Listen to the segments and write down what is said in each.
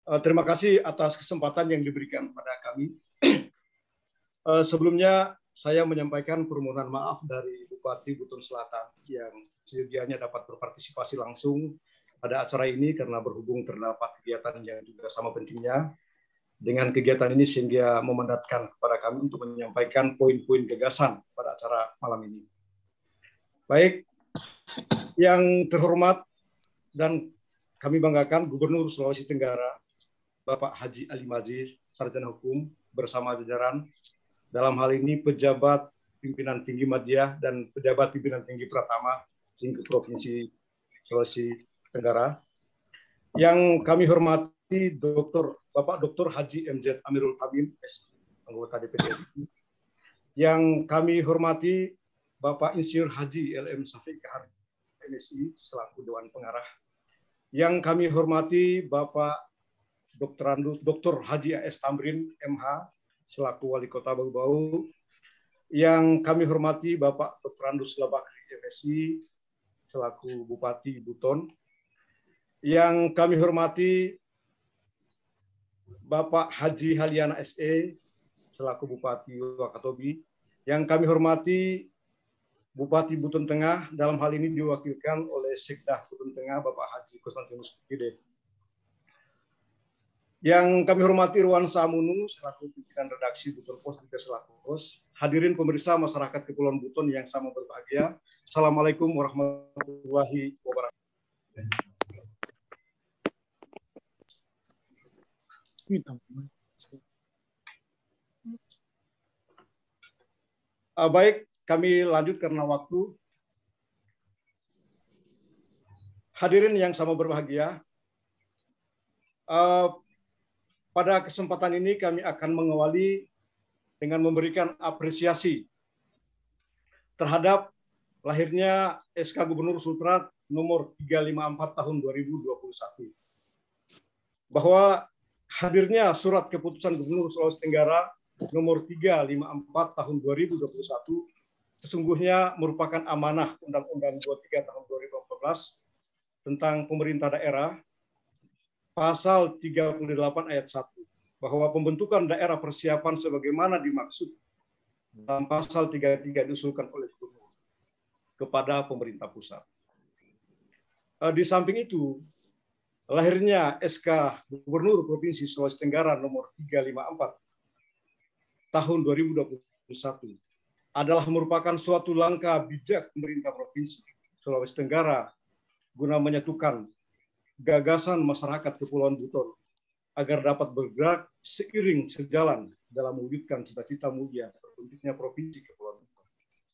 Terima kasih atas kesempatan yang diberikan pada kami. Sebelumnya saya menyampaikan permohonan maaf dari Bupati Buton Selatan yang sedianya dapat berpartisipasi langsung pada acara ini karena berhubung terdapat kegiatan yang juga sama pentingnya dengan kegiatan ini sehingga memandatkan kepada kami untuk menyampaikan poin-poin gagasan pada acara malam ini. Baik, yang terhormat dan kami banggakan Gubernur Sulawesi Tenggara, Bapak Haji Ali Majid, Sarjana Hukum, bersama jajaran, dalam hal ini pejabat pimpinan tinggi Madya dan pejabat pimpinan tinggi Pratama tinggi Provinsi Sulawesi Tenggara. Yang kami hormati Bapak Dr. Haji MZ Amirul Hamim, anggota DPD RI. Yang kami hormati Bapak Insinyur Haji LM Syafiq Kahar, MSI, selaku Dewan Pengarah. Yang kami hormati Bapak Dr. Haji A.S. Tamrin, MH, selaku Wali Kota Bau-Bau. Yang kami hormati Bapak Dr. Andus Labakri, MSI, selaku Bupati Buton. Yang kami hormati Bapak Haji Haliana SE, selaku Bupati Wakatobi. Yang kami hormati Bupati Buton Tengah, dalam hal ini diwakilkan oleh Sekda Buton Tengah, Bapak Haji Konstantinus Gede. Yang kami hormati Irwan Samunu, selaku pimpinan redaksi Buton Pos, juga selaku host. Hadirin pemirsa masyarakat Kepulauan Buton yang sama berbahagia. Assalamualaikum warahmatullahi wabarakatuh. Baik, kami lanjut karena waktu. Hadirin yang sama berbahagia, pada kesempatan ini kami akan mengawali dengan memberikan apresiasi terhadap lahirnya SK Gubernur Sultrat nomor 354 tahun 2021. Bahwa hadirnya surat keputusan Gubernur Sulawesi Tenggara nomor 354 tahun 2021 sesungguhnya merupakan amanah Undang-Undang 23 tahun 2014 tentang pemerintah daerah, Pasal 38 ayat 1, bahwa pembentukan daerah persiapan sebagaimana dimaksud dalam pasal 33 diusulkan oleh Gubernur kepada pemerintah pusat. Di samping itu, lahirnya SK Gubernur Provinsi Sulawesi Tenggara nomor 354 tahun 2021 adalah merupakan suatu langkah bijak pemerintah Provinsi Sulawesi Tenggara guna menyatukan gagasan masyarakat Kepulauan Buton agar dapat bergerak seiring sejalan dalam mewujudkan cita-cita mulia terbentuknya Provinsi Kepulauan Buton.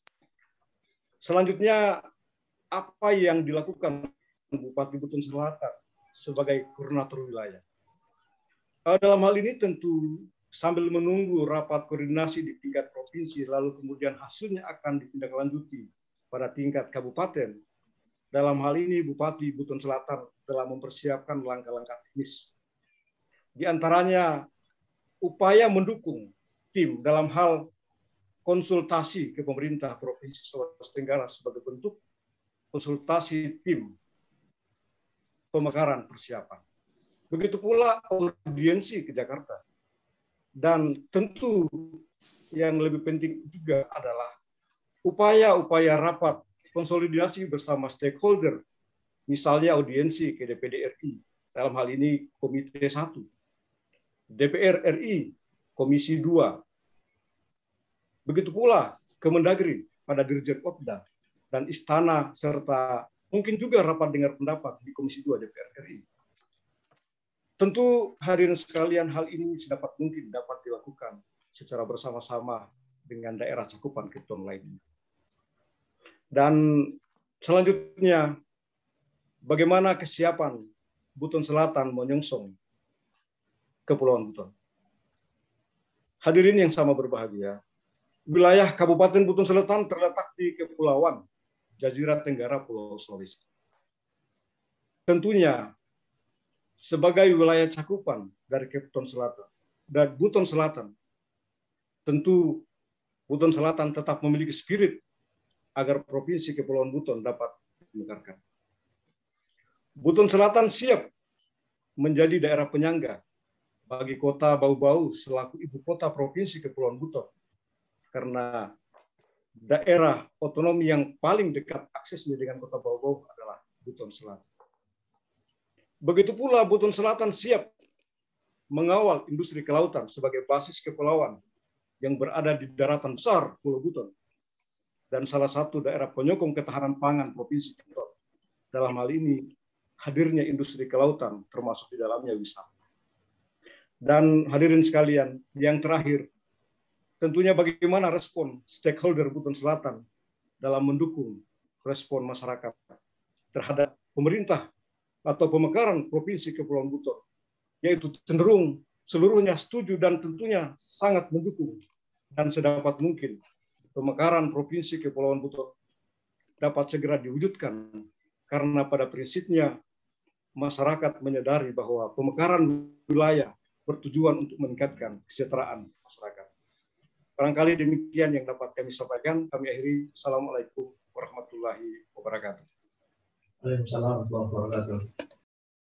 Selanjutnya, apa yang dilakukan Bupati Buton Selatan sebagai koordinator wilayah? Dalam hal ini tentu sambil menunggu rapat koordinasi di tingkat provinsi, lalu kemudian hasilnya akan ditindaklanjuti pada tingkat kabupaten. Dalam hal ini Bupati Buton Selatan telah mempersiapkan langkah-langkah teknis. Di antaranya upaya mendukung tim dalam hal konsultasi ke pemerintah Provinsi Sulawesi Tenggara sebagai bentuk konsultasi tim pemekaran persiapan. Begitu pula audiensi ke Jakarta. Dan tentu yang lebih penting juga adalah upaya-upaya rapat konsolidasi bersama stakeholder, misalnya audiensi ke DPD RI, dalam hal ini Komite 1, DPR RI, Komisi 2, begitu pula Kemendagri pada Dirjen Opda, dan Istana, serta mungkin juga rapat dengar pendapat di Komisi 2 DPR RI. Tentu hadirin sekalian, hal ini sedapat mungkin dapat dilakukan secara bersama-sama dengan daerah cakupan Kepulauan lainnya. Dan selanjutnya, bagaimana kesiapan Buton Selatan menyongsong Kepulauan Buton. Hadirin yang sama berbahagia, wilayah Kabupaten Buton Selatan terletak di Kepulauan Jazirah Tenggara Pulau Sulawesi. Tentunya, sebagai wilayah cakupan dari Kepulauan Selatan dan Buton Selatan, tentu Buton Selatan tetap memiliki spirit agar Provinsi Kepulauan Buton dapat dimekarkan. Buton Selatan siap menjadi daerah penyangga bagi kota Bau-Bau selaku ibu kota Provinsi Kepulauan Buton, karena daerah otonomi yang paling dekat aksesnya dengan kota Bau-Bau adalah Buton Selatan. Begitu pula Buton Selatan siap mengawal industri kelautan sebagai basis kepulauan yang berada di daratan besar Pulau Buton dan salah satu daerah penyokong ketahanan pangan Provinsi Buton. Dalam hal ini hadirnya industri kelautan termasuk di dalamnya wisata. Dan hadirin sekalian, yang terakhir, tentunya bagaimana respon stakeholder Buton Selatan dalam mendukung respon masyarakat terhadap pemerintah atau pemekaran Provinsi Kepulauan Buton, yaitu cenderung seluruhnya setuju dan tentunya sangat mendukung dan sedapat mungkin pemekaran Provinsi Kepulauan Buton dapat segera diwujudkan, karena pada prinsipnya masyarakat menyadari bahwa pemekaran wilayah bertujuan untuk meningkatkan kesejahteraan masyarakat. Barangkali demikian yang dapat kami sampaikan. Kami akhiri. Assalamualaikum warahmatullahi wabarakatuh. Waalaikumsalam warahmatullahi wabarakatuh.